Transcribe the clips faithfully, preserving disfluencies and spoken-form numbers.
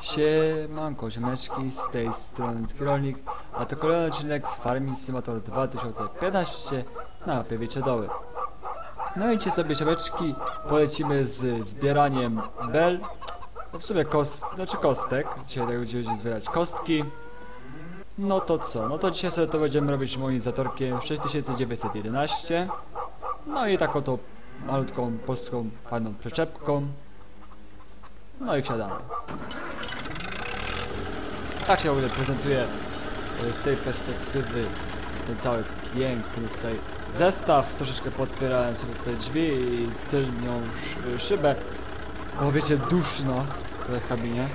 Siemanko, ziomeczki, z tej strony Skierolnik, a to kolejny odcinek z Farming Simulator dwa tysiące piętnaście na Piewicze Doły. No i ci sobie, ziomeczki, polecimy z zbieraniem bel, no w sumie kost, znaczy kostek, dzisiaj tak będziemy zbierać kostki. No to co, no to dzisiaj sobie to będziemy robić moim zatorkiem sześć tysięcy dziewięćset jedenaście. No i taką to malutką polską fajną przyczepką. No i wsiadamy. Tak się w ogóle prezentuje z tej perspektywy ten cały piękny tutaj zestaw. Troszeczkę potwierałem sobie tutaj drzwi i tylnią szybę, bo wiecie, duszno tutaj w kabinie.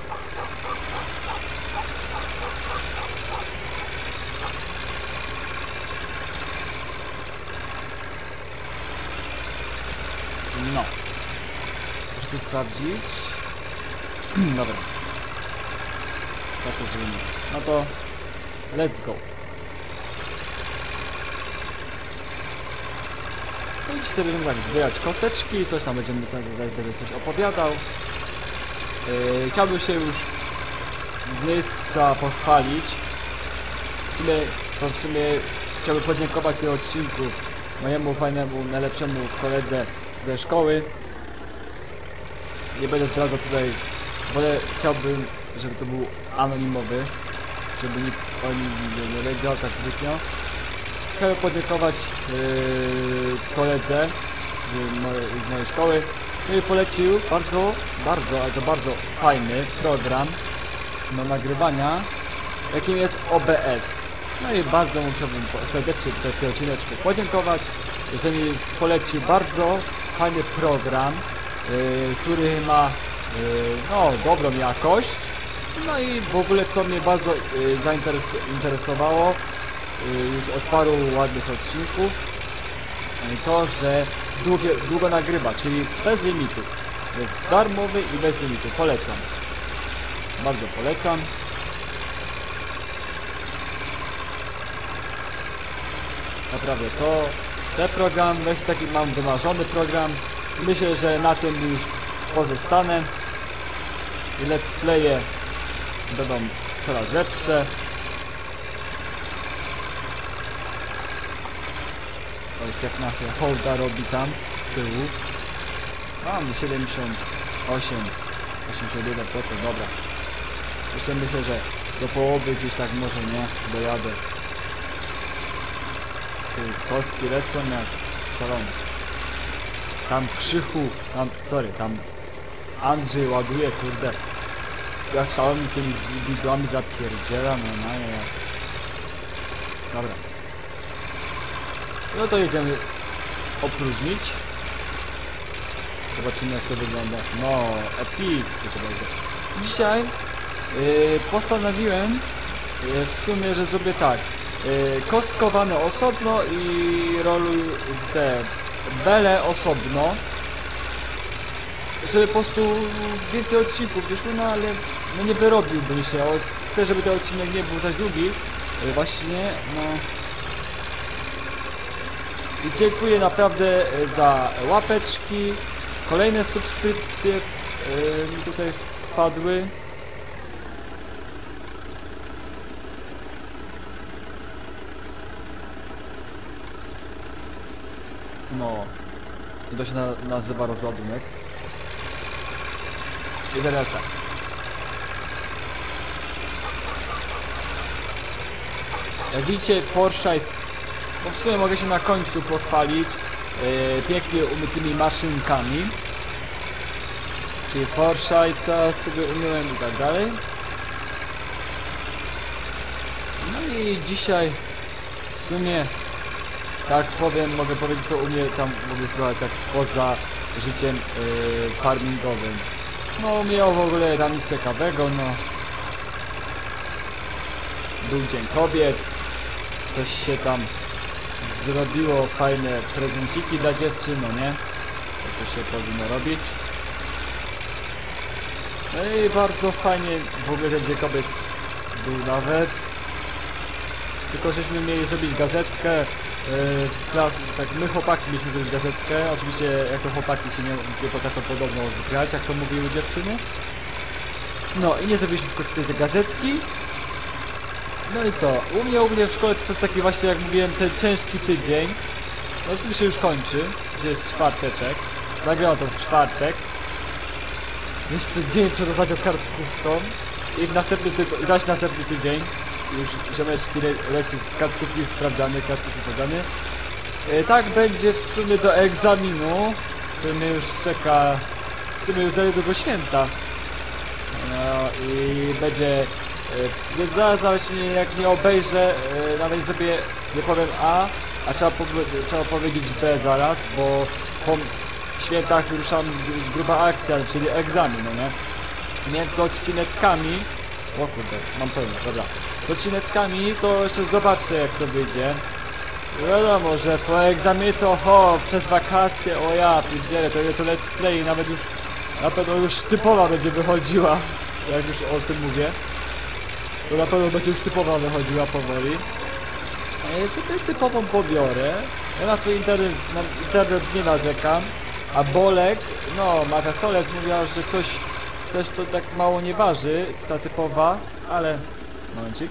No. Muszę coś sprawdzić. Dobra. Tak to zrobimy. No to let's go. No i dziś sobie będziemy tak zbierać kosteczki, coś tam będziemy będę coś opowiadał. Yy, chciałbym się już z miejsca pochwalić. W sumie, to w sumie chciałbym podziękować w tym odcinku mojemu fajnemu, najlepszemu koledze ze szkoły. Nie będę zdradzał tutaj, wolę, chciałbym, żeby to był anonimowy, żeby nikt o nim nie, nie wiedział, tak zwykle. Chciałbym podziękować yy, koledze z mojej, z mojej szkoły, który polecił bardzo, bardzo, ale to bardzo fajny program do nagrywania, jakim jest O B S. No i bardzo mu chciałbym serdecznie tutaj w tym odcineczku podziękować, że mi polecił bardzo fajny program, Yy, który ma yy, no, dobrą jakość. No i w ogóle co mnie bardzo yy, zainteresowało yy, już od paru ładnych odcinków, yy, to, że długie, długo nagrywa, czyli bez limitu. Jest darmowy i bez limitu. Polecam. Bardzo polecam. Naprawdę to ten program, właśnie taki mam wymarzony program. Myślę, że na tym już pozostanę i let's playe będą coraz lepsze. To jest jak nasze holda robi tam z tyłu. Mam siedemdziesiąt osiem, osiemdziesiąt jeden procent, dobra. Jeszcze myślę, że do połowy gdzieś tak może nie dojadę. Kostki lecą jak szalone. Tam Krzychu, tam, sorry, tam Andrzej ładuje, kurde, jak szalony z tymi widłami zapierdziela, no no nie, jak. Dobra. No to jedziemy opróżnić. Zobaczymy, jak to wygląda. No, epicko to będzie. Dzisiaj yy, postanowiłem yy, w sumie, że zrobię tak. Yy, kostkowane osobno i roluj z te bele osobno, żeby po prostu więcej odcinków wyszło, no ale no nie wyrobiłbym się. Chcę, żeby ten odcinek nie był za długi. Właśnie, no. I dziękuję naprawdę za łapeczki. Kolejne subskrypcje yy, mi tutaj wpadły. No. I to się na, nazywa rozładunek. I teraz tak. Jak widzicie, Porsche, bo w sumie mogę się na końcu pochwalić yy, pięknie umytymi maszynkami. Czyli Porsche to sobie umyłem i tak dalej. No i dzisiaj w sumie, tak powiem, mogę powiedzieć, co u mnie tam w ogóle słuchać, tak poza życiem yy, farmingowym. No u mnie w ogóle tam nic ciekawego, no. Był Dzień Kobiet, coś się tam zrobiło, fajne prezenciki dla dziewczyn, no nie? To się powinno robić. No i bardzo fajnie w ogóle ten Dzień Kobiet był nawet. Tylko żeśmy mieli zrobić gazetkę. Yy, klas, tak my chłopaki mieliśmy zrobić gazetkę. Oczywiście jako chłopaki się nie, nie potrafią podobno zgrać, jak to mówiły dziewczyny. No i nie zrobiliśmy w końcu tej gazetki. No i co? U mnie, u mnie w szkole to jest taki właśnie, jak mówiłem, ten ciężki tydzień. No w sumie się już kończy, gdzie jest czwarteczek. Nagrałem to w czwartek. Jeszcze dzień przed ostatnią kartkówką. I w następny tydzień, zaś następny tydzień. Już ziomeczki le leci z kartkówki sprawdzany, kartkówki sprawdzany. E, tak będzie w sumie do egzaminu, który mnie już czeka w sumie już za niedługo święta. No i będzie... Więc zaraz nawet nie, jak nie obejrzę, yy, nawet sobie nie powiem A, a trzeba, po, trzeba powiedzieć B zaraz, bo po świętach ruszam gruba akcja, czyli egzamin, no nie? Więc z odcineczkami, o kurde, mam pełno, dobra. Z odcineczkami to jeszcze zobaczę, jak to wyjdzie. Wiadomo, że po egzaminie to ho, przez wakacje, o ja pierdzielę, to, to let's play, nawet już, na pewno już typowa będzie wychodziła, jak już o tym mówię. To na pewno będzie już typowa wychodziła powoli. Ja sobie typową pobiorę. Ja na swój internet, na internet nie narzekam. A Bolek, no Magasolec mówiła, że coś też to tak mało nie waży, ta typowa, ale... Momencik.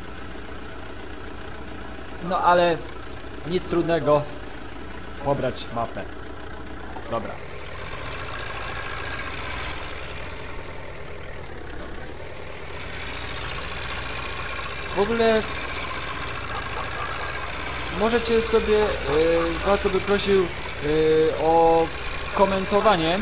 No ale nic trudnego pobrać mapę. Dobra. W ogóle możecie sobie, yy, bardzo bym prosił yy, o komentowanie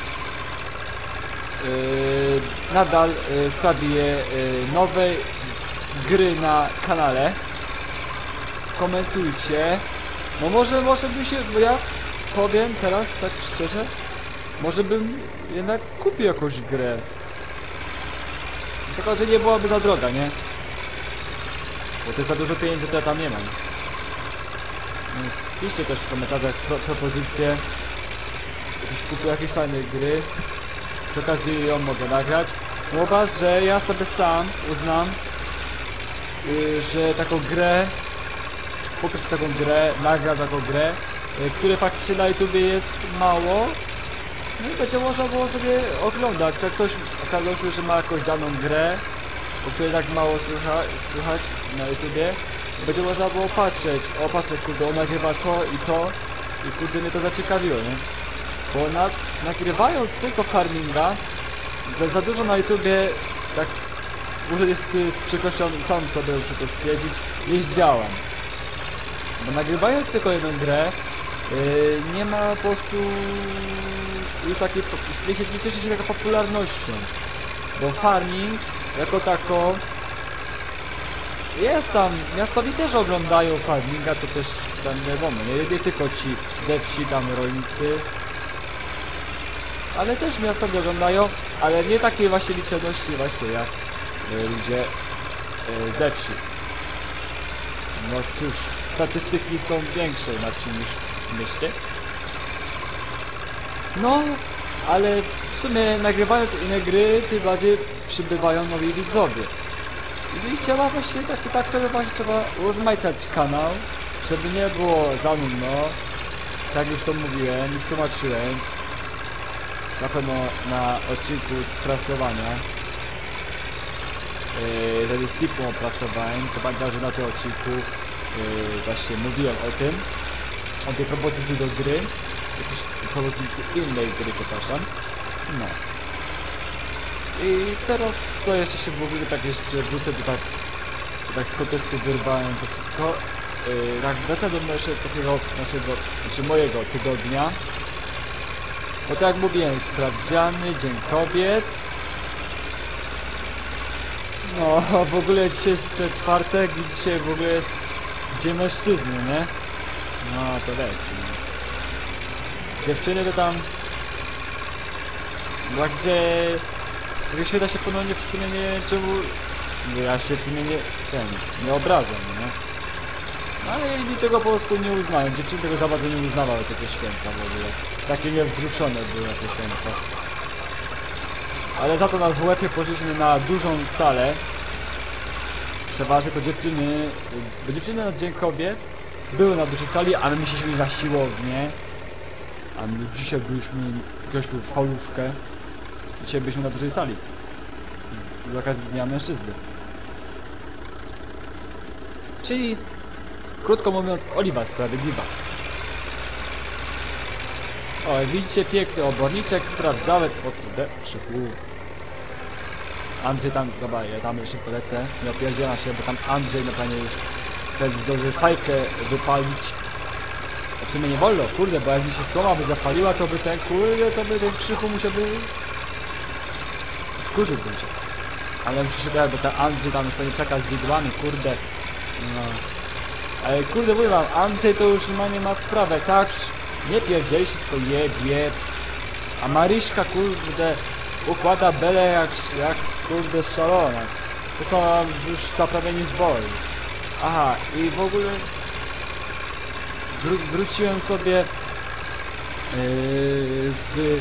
yy, nadal yy, w sprawie yy, nowej gry na kanale. Komentujcie. No może, może by się, bo ja powiem teraz tak szczerze, może bym jednak kupił jakąś grę. Tylko, że nie byłaby za droga, nie? Bo to jest za dużo pieniędzy, to ja tam nie mam. Więc piszcie też w komentarzach pro propozycje. Jakieś kupię jakieś fajne gry. Przy okazji ją mogę nagrać. No chyba, że ja sobie sam uznam, yy, że taką grę, poprzez taką grę, nagram taką grę, yy, które faktycznie na YouTubie jest mało. No i będzie można było sobie oglądać. Jak ktoś okazało się, że ma jakąś daną grę, o której tak mało słucha, słuchać na YouTubie, będzie można było patrzeć, o patrzę, kurde, on nagrywa to i to i kurde mnie to zaciekawiło, nie? Bo na, nagrywając tylko farminga, za, za dużo na YouTubie, tak muszę jest, z przykrością sam sobie muszę to stwierdzić, nie zdziałam. Bo nagrywając tylko jedną grę, yy, nie ma po prostu już takiej, nie, nie cieszy się taką popularnością. Bo farming jako tako jest tam, miastowi też oglądają farminga, to też tam wiadomo, nie, nie tylko ci ze wsi, tam rolnicy, ale też miastowi oglądają, ale nie takiej właśnie liczebności właśnie jak y, ludzie y, ze wsi. No cóż, statystyki są większe na wsi niż w mieście. No, ale w sumie nagrywając inne gry, tym bardziej przybywają nowi widzowie. I trzeba właśnie tak, tak sobie właśnie trzeba rozmaicać kanał, żeby nie było za nudno. Tak już to mówiłem, już tłumaczyłem. Na pewno na odcinku z prasowania. Yy, wtedy z Sipą opracowałem, to pamiętam, że na tym odcinku yy, właśnie mówiłem o tym. O tej propozycji do gry. Jakiejś propozycji innej gry, przepraszam. No. I teraz co jeszcze się w ogóle tak jeszcze wrócę, bo tak, tak z kontekstu wyrwałem to wszystko. Yy, tak wracam do naszego takiego, naszego, znaczy mojego tygodnia. Bo tak jak mówiłem, sprawdziany, Dzień Kobiet. No w ogóle dzisiaj jest czwartek i dzisiaj w ogóle jest Dzień Mężczyzny, nie? No to leci. Dziewczyny to tam... Właśnie... Tego świata się ponownie w sumie nie wiem czemu... Ja się w sumie nie... ten... nie obrażam, nie? No ale inni tego po prostu nie uznają. Dziewczyny tego za bardzo nie uznawały te święta w ogóle. Takie niewzruszone były te święta. Ale za to na W F-ie poszliśmy na dużą salę. Przeważnie to dziewczyny... Bo dziewczyny na Dzień Kobiet były na dużej sali, a my myśleliśmy na siłownię. A my dzisiaj byliśmy... Gośmy w holówkę. Dzisiaj byliśmy na dużej sali. z okazji Dnia Mężczyzny. Czyli, krótko mówiąc, Oliwa Sprawiedliwa. O, jak widzicie, piękny oborniczek, sprawdzałem, o kurde, krzyku. Andrzej tam, dobra, ja tam jeszcze polecę, nie opierdziela się, bo tam Andrzej na planie już wtedy zdąży fajkę wypalić. A w sumie nie wolno, kurde, bo jak mi się słoma by zapaliła, to by ten, kurde, to by ten krzyku musiałby... Wkurzyłbym się. Ale muszę się dać, bo ten Andrzej tam już pewnie czeka z widłami, kurde. No. Ale kurde, mówię wam, Andrzej to już ma nie ma wprawę, tak? Nie pierdzieli się, tylko jeb, jeb. A Maryśka, kurde, układa belę jak, jak kurde szalona. To są już zaprawieni w boju. Aha, i w ogóle wró wróciłem sobie yy, z...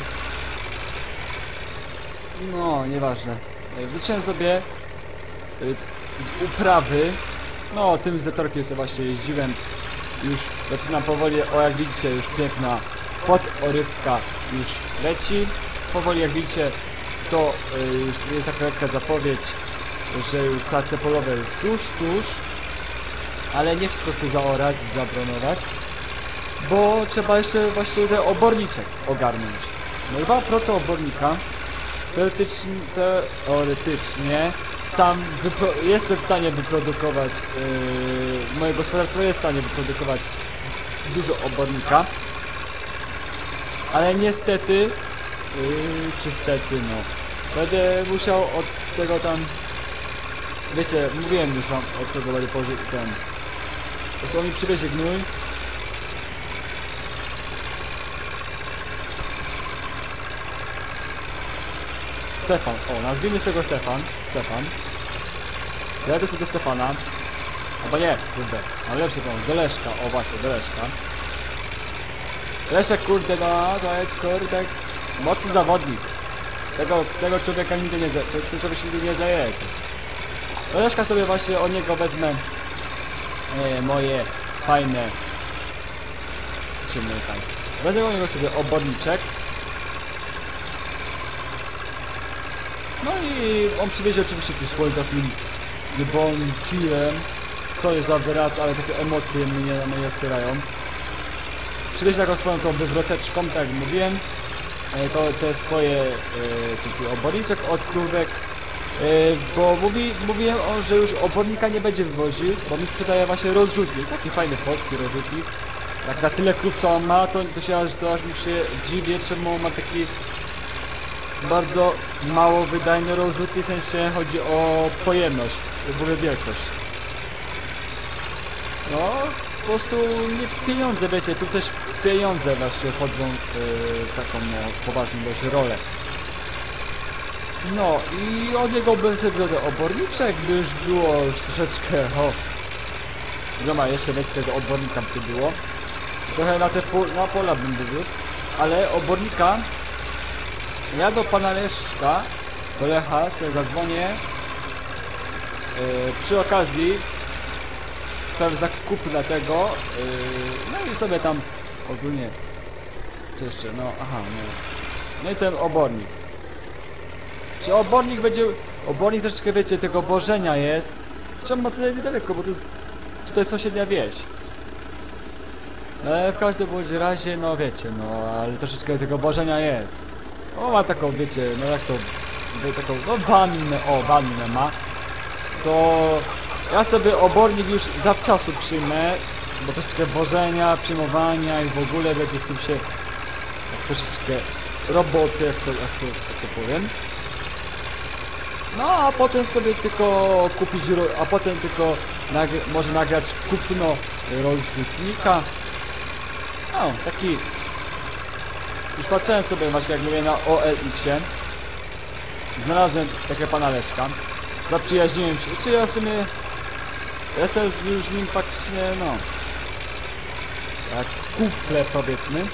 No, nieważne. Wróciłem sobie yy, z uprawy. No, tym zetorkiem sobie właśnie jeździłem. Już zaczynam powoli, o jak widzicie, już piękna podorywka już leci. Powoli jak widzicie, to y, już jest taka lekka zapowiedź, że już prace polowe już tuż, tuż. Ale nie wszystko chcę zaorać i zabronować, bo trzeba jeszcze właśnie ten oborniczek ogarnąć. No i dwa procent obornika teoretycznie, teoretycznie sam jestem w stanie wyprodukować, yy, moje gospodarstwo jest w stanie wyprodukować dużo obornika, ale niestety, yy, czy stety, no, będę musiał od tego tam, wiecie, mówiłem już wam, od kogo będę pożyć ten, po prostu mi przywiezie gnój. Stefan, o, nazwijmy sobie go Stefan, Stefan. Zajadę sobie do Stefana. Albo nie, kurde, mam lepszy pomysł, do Leszka, o właśnie, do Leszka. Leszek, kurde, no, to jest, kurde, mocny zawodnik. Tego, tego człowieka nigdy nie, ten człowiek się nigdy nie zajedzie. Do Leszka sobie właśnie od niego wezmę e, moje fajne, czy moje fajne, wezmę od niego sobie oborniczek. No i on przywiezie oczywiście tu swoim takim jebon killem, co jest za wyraz, ale takie emocje mnie, mnie wspierają. Przywiezie taką swoją tą wywroteczką, tak jak mówiłem, to te swoje, ten swój oborniczek od krówek, bo mówi, mówiłem, on, że już obornika nie będzie wywoził, bo mi sprzedaje właśnie rozrzutnik, taki fajny polski rozrzutnik. Jak na tyle krów co on ma, to, to się aż, to aż mi się dziwię, czemu on ma taki bardzo mało wydajny rozrzutnik, w sensie chodzi o pojemność, w ogóle wielkość. No, po prostu nie pieniądze, wiecie, tu też pieniądze właśnie wchodzą yy, taką no, poważną dość rolę. No i od niego bym sobie wziął oborniczek, by już było już troszeczkę, o, wiadomo, jeszcze więcej tego obornika by było. Trochę na te pol, na pola bym wywiózł, ale obornika ja do pana Leszka, do Lecha sobie zadzwonię yy, przy okazji sprawy zakupu dla tego, yy, no i sobie tam ogólnie, co jeszcze, no aha, no, no i ten obornik. Czy obornik będzie, obornik troszeczkę wiecie, tego bożenia jest, czemu ma tutaj niedaleko, bo to jest tutaj sąsiednia wieś. Ale w każdym bądź razie, no wiecie, no ale troszeczkę tego bożenia jest. O, ma taką, wiecie, no jak to, taką, no wannę, o, wannę ma. To ja sobie obornik już zawczasu przyjmę, bo troszeczkę wożenia, przyjmowania i w ogóle będzie z tym się tak troszeczkę roboty, jak to, jak to, jak to powiem. No, a potem sobie tylko kupić, a potem tylko nag może nagrać kupno rozrzutnika. No, taki... Już patrzyłem sobie właśnie, jak mówię, na O L X-ie. Znalazłem takie pana Leszka. Zaprzyjaźniłem się. Czy ja w sumie... Jestem już z nim faktycznie, no... Jak kuple, powiedzmy.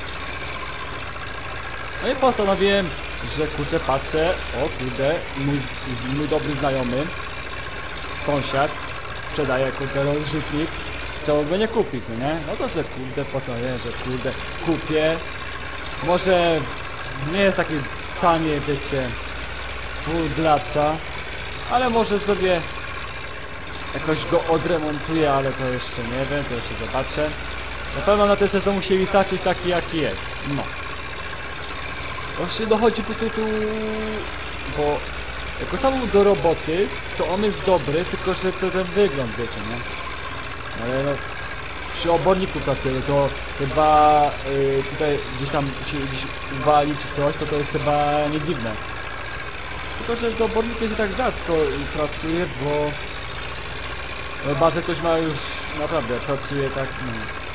No i postanowiłem, że kurczę, patrzę, o kurde, mój, mój dobry znajomy, sąsiad, sprzedaje kurde rozrzutnik. Trzeba go nie kupić, no nie? No to że kurde, postanowiłem, że kurde, kupię. Może nie jest taki w stanie, wiecie, full glaca, Ale może sobie jakoś go odremontuję, ale to jeszcze nie wiem, to jeszcze zobaczę. Na pewno na ten sezon musieli starczyć taki jaki jest. No. Właśnie dochodzi po prostu tu... Bo jako samo do roboty, to on jest dobry, tylko że to ten wygląd, wiecie, nie? Ale no... Przy oborniku pracuję, to chyba yy, tutaj gdzieś tam się gdzieś wali czy coś, to to jest chyba nie dziwne. Tylko że z obornikiem się tak rzadko pracuje, bo... Chyba, że ktoś ma już naprawdę pracuje tak, no.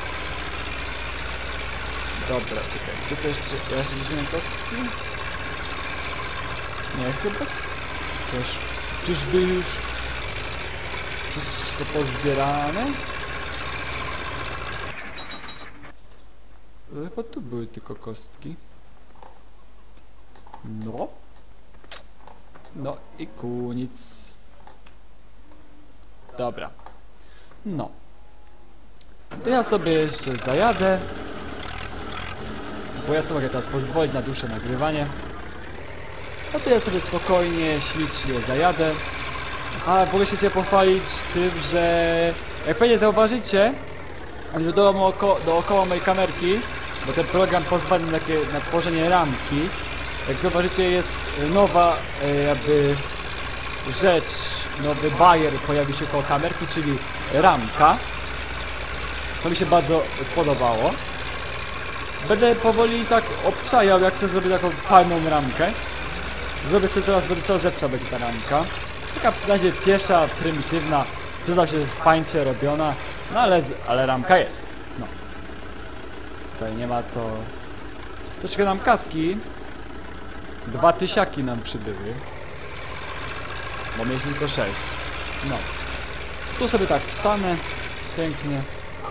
Dobra, czekaj, czy to jeszcze... Ja jeszcze gdzieś miałem kostki? Nie, chyba... Coś... Czyżby już... Wszystko pozbierane? Chyba tu były tylko kostki. No. No i koniec. Dobra. No. To ja sobie jeszcze zajadę. Bo ja sobie mogę teraz pozwolić na dłuższe nagrywanie. No to ja sobie spokojnie, ślicznie zajadę. A mogę się cię pochwalić tym, że jak pewnie zauważycie, że dookoła, dookoła mojej kamerki, bo ten program pozwala na, takie, na tworzenie ramki. Jak zauważycie, jest nowa e, jakby rzecz, nowy bajer pojawił się koło kamerki, czyli ramka. To mi się bardzo spodobało. Będę powoli tak obczajał, jak sobie zrobię taką fajną ramkę. Zrobię sobie teraz, będę coraz lepsza będzie ta ramka. Taka w razie pierwsza, prymitywna, przyda się w pańcie robiona, no ale, ale ramka jest. No. Tutaj nie ma co... Troszkę nam kaski. Dwa tysiaki nam przybyły. Bo mieliśmy tylko sześć. No. Tu sobie tak stanę. Pięknie.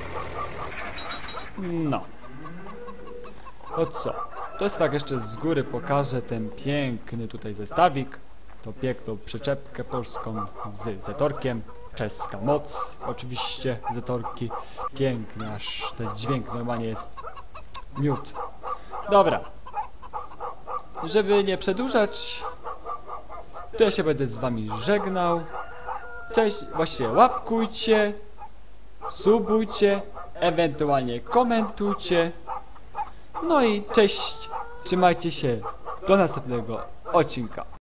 No. To co? To jest tak, jeszcze z góry pokażę ten piękny tutaj zestawik. To piękną przyczepkę polską z zetorkiem. Czeska moc, oczywiście, zetorki. Piękny, aż ten dźwięk normalnie jest miód. Dobra. Żeby nie przedłużać, to ja się będę z wami żegnał. Cześć, właśnie łapkujcie, subujcie, ewentualnie komentujcie. No i cześć, trzymajcie się, do następnego odcinka.